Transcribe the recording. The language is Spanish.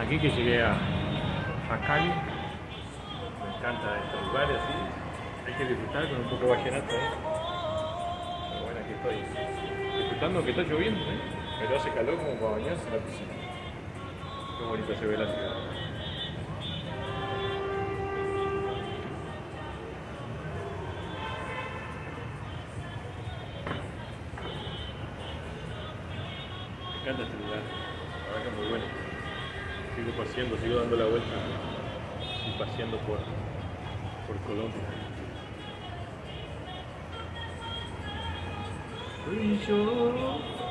Aquí que llegué a Cali, me encanta estos lugares así, hay que disfrutar con un poco de vallenato, ¿eh? Pero bueno, aquí estoy disfrutando que está lloviendo, ¿eh? Pero hace calor como para bañarse en la piscina. Qué bonito se ve la ciudad. Me encanta este lugar, la verdad que es muy bueno. Sigo paseando, sigo dando la vuelta y paseando por Colombia. Soy yo.